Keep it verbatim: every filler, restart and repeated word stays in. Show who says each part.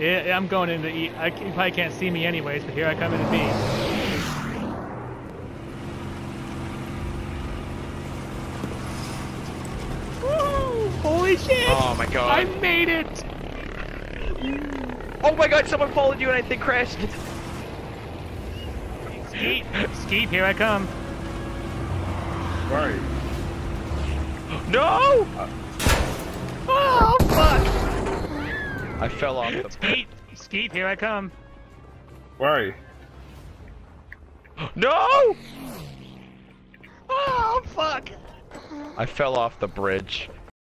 Speaker 1: Yeah, I'm going into E. I, you probably can't see me anyways, but here I come into B. Woo! Holy shit!
Speaker 2: Oh my god.
Speaker 1: I made it!
Speaker 2: Oh my god, someone followed you and I think crashed.
Speaker 1: Skeet! Skeet, here I come.
Speaker 3: Where are you?
Speaker 2: No!
Speaker 3: Uh,
Speaker 1: Oh, fuck!
Speaker 2: I fell off the...
Speaker 1: Skeet! Skeet, here I come.
Speaker 3: Where are you?
Speaker 2: No!
Speaker 1: Oh, fuck!
Speaker 2: I fell off the bridge.